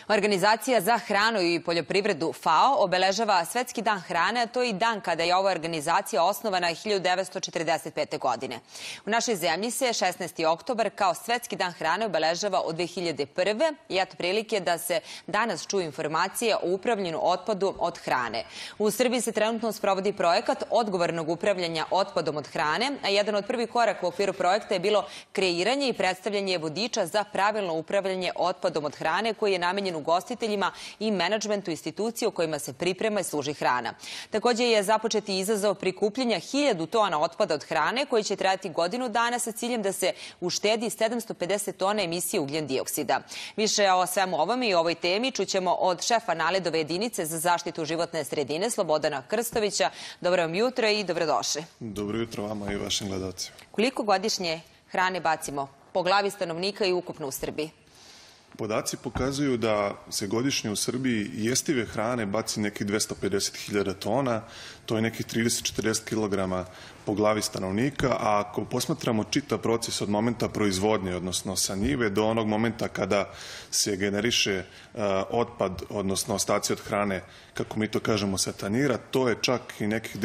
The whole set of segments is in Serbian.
Organizacija za hranu i poljoprivredu FAO obeležava Svetski dan hrane, a to je i dan kada je ova organizacija osnovana 1945. godine. U našoj zemlji se 16. oktobar kao Svetski dan hrane obeležava od 2001. i eto prilike da se danas čuju informacije o upravljanju otpadom od hrane. U Srbiji se trenutno sprovodi projekat odgovornog upravljanja otpadom od hrane, a jedan od prvih koraka u okviru projekta je bilo kreiranje i predstavljanje vodiča za pravilno upravljanje otpadom od hrane koji je namenjen ugostiteljima i menadžmentu institucije u kojima se priprema i služi hrana. Također je započeti izazov prikupljanja 1000 tona otpada od hrane koji će trajati godinu dana sa ciljem da se uštedi 750 tona emisije ugljen dioksida. Više o svemu ovome i ovoj temi čućemo od šefa NALED-ove jedinice za zaštitu životne sredine Slobodana Krstovića. Dobro vam jutro i dobrodošli. Dobro jutro vama i vašim gledalcima. Koliko godišnje hrane bacimo po glavi stanovnika i ukupno u Srbiji? Podaci pokazuju da se godišnje u Srbiji jestive hrane baci nekih 250.000 tona, to je nekih 30-40 kg po glavi stanovnika, a ako posmatramo čitav proces od momenta proizvodnje, odnosno sa njive, do onog momenta kada se generiše otpad, odnosno ostaci od hrane, kako mi to kažemo, sa tanjira, to je čak i nekih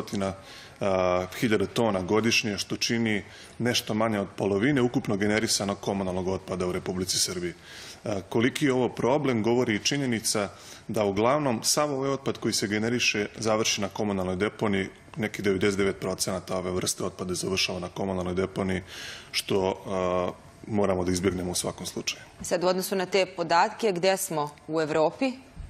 900.000 tona godišnje, što čini nešto manje od polovine ukupno generisanog komunalnog otpada u Republici Srbiji. Koliki je ovo problem, govori i činjenica da uglavnom sav ovaj otpad koji se generiše završi na komunalnoj deponiji, neki 99% ove vrste otpada završava na komunalnoj deponiji, što moramo da izbjegnemo u svakom slučaju. Sad u odnosu na te podatke, gde smo u Evropi?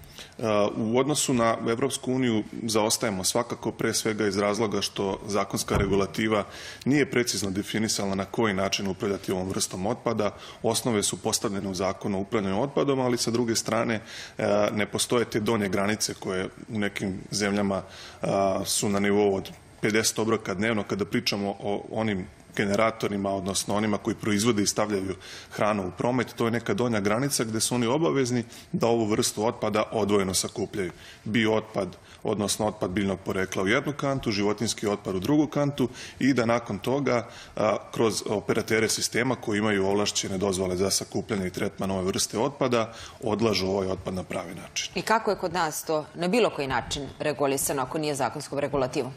U odnosu na Evropsku uniju zaostajemo svakako, pre svega iz razloga što zakonska regulativa nije precizno definisala na koji način upravljati ovom vrstom otpada. Osnove su postavljene u zakonu o upravljanju otpadom, ali sa druge strane ne postoje te donje granice koje u nekim zemljama su na nivou od 50 obroka dnevno kada pričamo o onim generatorima, odnosno onima koji proizvode i stavljaju hranu u promet. To je neka donja granica gde su oni obavezni da ovu vrstu otpada odvojeno sakupljaju. Biootpad, odnosno otpad biljnog porekla u jednu kantu, životinjski otpad u drugu kantu i da nakon toga kroz operatere sistema koji imaju ovlašćene dozvole za sakupljanje i tretman ove vrste otpada odlažu ovaj otpad na pravi način. I kako je kod nas to na bilo koji način regulisano ako nije zakonskom regulativom?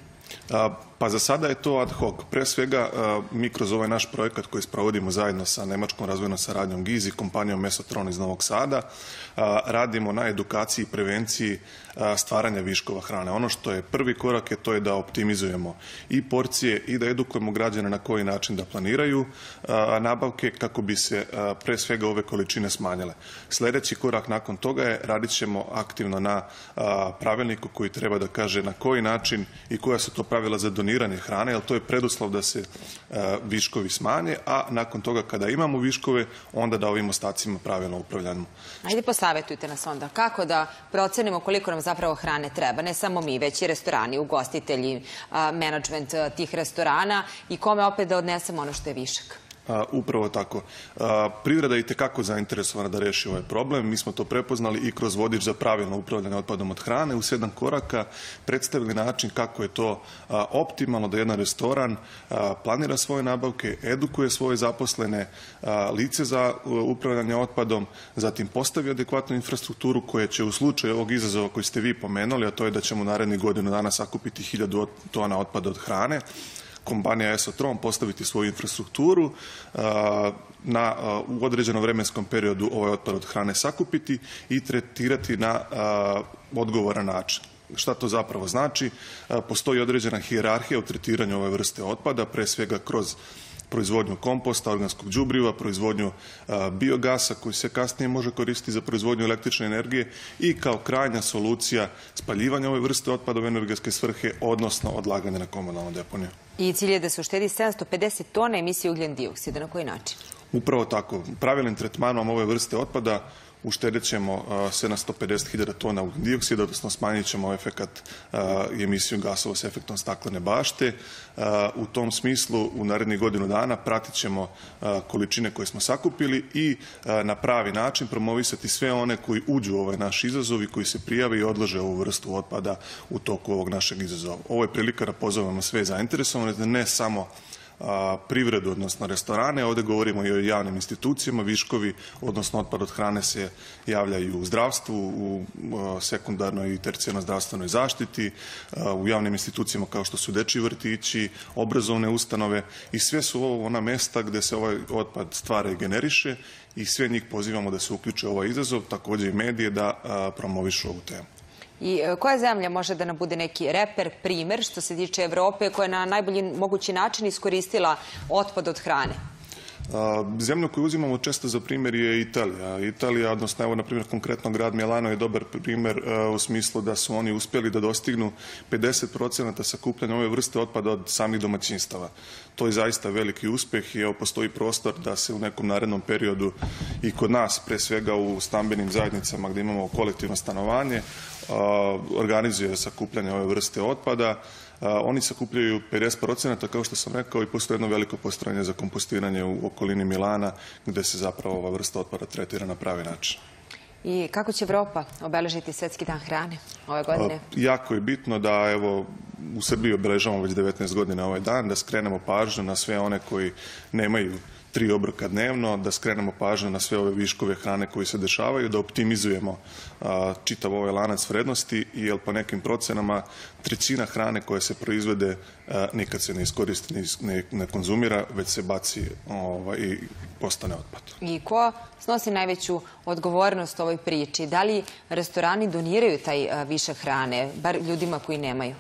Pa za sada je to ad hoc. Pre svega mi kroz ovaj naš projekat koji sprovodimo zajedno sa Nemačkom razvojnom saradnjom GIZ i kompanijom Mesotron iz Novog Sada radimo na edukaciji i prevenciji stvaranja viškova hrane. Ono što je prvi korak je to je da optimizujemo i porcije i da edukujemo građane na koji način da planiraju nabavke kako bi se pre svega ove količine smanjile. Sljedeći korak nakon toga je radit ćemo aktivno na pravilniku koji treba da kaže na koji način i koja su to pravila za doniranje hrane, jer to je preduslov da se viškovi smanje, a nakon toga kada imamo viškove, onda da ovim ostacima pravilno upravljamo. Ajde posavetujte nas onda. Kako da procenimo koliko nam zapravo hrane treba? Ne samo mi, već i restorani, ugostitelji, menadžment tih restorana i kome opet da odnesemo ono što je višak? Upravo tako. Privreda je itekako zainteresovana da reši ovaj problem. Mi smo to prepoznali i kroz vodič za pravilno upravljanje otpadom od hrane. U 7 koraka predstavili način kako je to optimalno da jedan restoran planira svoje nabavke, edukuje svoje zaposlene, lice za upravljanje otpadom, zatim postavi adekvatnu infrastrukturu koja će u slučaju ovog izazova koji ste vi pomenuli, a to je da ćemo u narednih godinu dana sakupiti 1000 tona otpada od hrane, kompanija Mesotron postaviti svoju infrastrukturu, u određenom vremenskom periodu ovaj otpad od hrane sakupiti i tretirati na odgovoran način. Šta to zapravo znači? Postoji određena hijerarhija u tretiranju ove vrste otpada, pre svega kroz proizvodnju komposta, organskog đubriva, proizvodnju biogasa koji se kasnije može koristiti za proizvodnju električne energije i kao krajnja solucija spaljivanja ove vrste otpada u energetske svrhe, odnosno odlaganje na komunalnu deponiju. I cilj je da se uštedi 750 tona emisije ugljen dioksida. Na koji način? Upravo tako. Pravilnim tretmanom ove vrste otpada uštedit ćemo 750.000 tona ugljen dioksida, odnosno smanjit ćemo efekat i emisiju gasova s efektom staklene bašte. U tom smislu u narednih godinu dana pratit ćemo količine koje smo sakupili i na pravi način promovisati sve one koji uđu u ovaj naš izazov i koji se prijave i odlože ovu vrstu otpada u toku ovog našeg izazova. Ovo je prilika da pozovemo sve zainteresovane, ne samo privredu, odnosno restorane. Ovdje govorimo i o javnim institucijama. Viškovi, odnosno otpad od hrane se javljaju u zdravstvu, u sekundarnoj i tercijarnoj zdravstvenoj zaštiti, u javnim institucijama kao što su dečji vrtići, obrazovne ustanove i sve su ovo ona mesta gdje se ovaj otpad stvara i generiše i sve njih pozivamo da se uključe u ovaj izazov, također i medije da promovišu ovu temu. I koja zemlja može da nam bude neki reper, primer što se tiče Evrope koja je na najbolji mogući način iskoristila otpad od hrane? Zemlju koju uzimamo često za primjer je Italija. Italija, odnosno evo na primjer konkretno grad Milano je dobar primjer u smislu da su oni uspjeli da dostignu 50% sakupljanja ove vrste otpada od samih domaćinstava. To je zaista veliki uspjeh i evo postoji prostor da se u nekom narednom periodu i kod nas, pre svega u stambenim zajednicama gdje imamo kolektivno stanovanje, organizuje sakupljanje ove vrste otpada. Oni sakupljaju 50%, kao što sam rekao, i postoji jedno veliko postrojenje za kompostiranje u okolini Milana, gdje se zapravo ova vrsta otpada tretira na pravi način. I kako će Evropa obeležiti Svjetski dan hrane ove godine? Jako je bitno da evo u Srbiji obeležavamo već 19 godina ovaj dan, da skrenemo pažnju na sve one koji nemaju 3 obroka dnevno, da skrenemo pažnju na sve ove viškove hrane koji se dešavaju, da optimizujemo čitav ovaj lanac vrednosti, jer po nekim procenama 1/3 hrane koja se proizvede nikad se ne iskoristi, ne konzumira, već se baci i postane otpad. I ko snosi najveću odgovornost u ovoj priči? Da li restorani doniraju taj višak hrane, bar ljudima koji nemaju?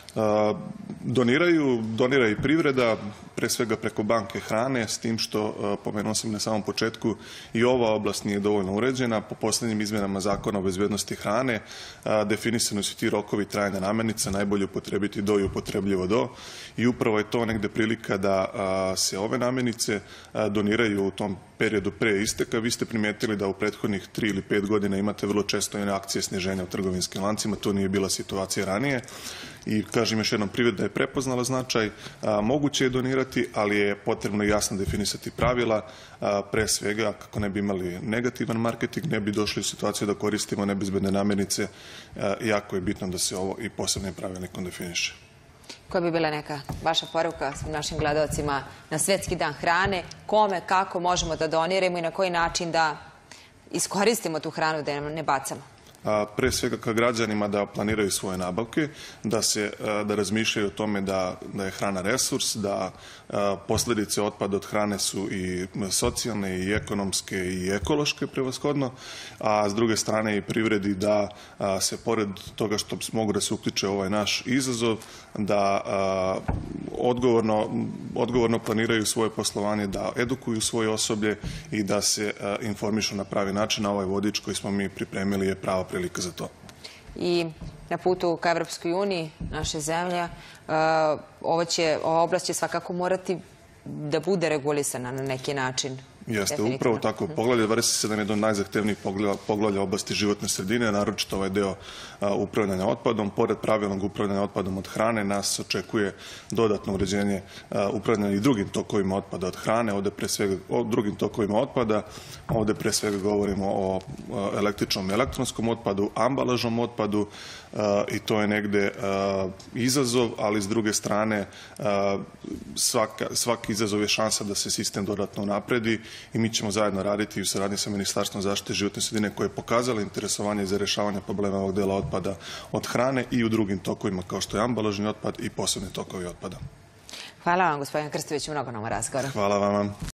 Donira i privreda, pre svega preko banke hrane, s tim što, pomenuo sam na samom početku, i ova oblast nije dovoljno uređena. Po posljednjim izmjenama Zakona o bezbednosti hrane definisani su ti rokovi trajanja namirnica, najbolje upotrebiti do i upotrebljivo do. I upravo je to negde prilika da se ove namirnice doniraju u tom periodu pre isteka. Vi ste primijetili da u prethodnih 3 ili 5 godina imate vrlo često akcije sniženja u trgovinskim lancima. To nije bila situacija ranije. I kažem još jednom, privreda je prepoznala značaj, moguće je donirati, ali je potrebno jasno definisati pravila, pre svega kako ne bi imali negativan marketing, ne bi došli u situaciju da koristimo nebezbedne namirnice. Jako je bitno da se ovo i posebnim pravilnikom definiše. Koja bi bila neka vaša poruka svim našim gledalcima na Svjetski dan hrane? Kome, kako možemo da doniramo i na koji način da iskoristimo tu hranu, da je ne bacamo? Pre svega ka građanima da planiraju svoje nabavke, da razmišljaju o tome da je hrana resurs, da posljedice otpada od hrane su i socijalne, i ekonomske, i ekološke prevashodno, a s druge strane i privredi da se pored toga što mogu da se uključe ovaj naš izazov, da odgovorno planiraju svoje poslovanje, da edukuju svoje osoblje i da se informišu na pravi način. A ovaj vodič koji smo mi pripremili je prava prilika za to. I na putu ka Evropskoj uniji, naše zemlje, ova oblast će svakako morati da bude regulisana na neki način. Jeste, upravo tako. Poglavlje 27 je jedno od najzahtevnijih poglavlja oblasti životne sredine, naročito ovaj deo upravljanja otpadom. Pored pravilnog upravljanja otpadom od hrane, nas očekuje dodatno uređenje upravljanja i drugim tokovima otpada od hrane. Ovdje pre svega o drugim tokovima otpada, ovdje pre svega govorimo o električnom i elektronskom otpadu, ambalažnom otpadu, i to je negde izazov, ali s druge strane svaki izazov je šansa da se sistem dodatno unapredi. I mi ćemo zajedno raditi u saradnji sa Ministarstvom zaštite životne sredine koje je pokazalo interesovanje za rješavanje problema ovog dela otpada od hrane i u drugim tokovima kao što je ambalažni otpad i posebni tokovi otpada. Hvala vam, gospodin Krstović, mnogo na ovom razgovoru. Hvala vam.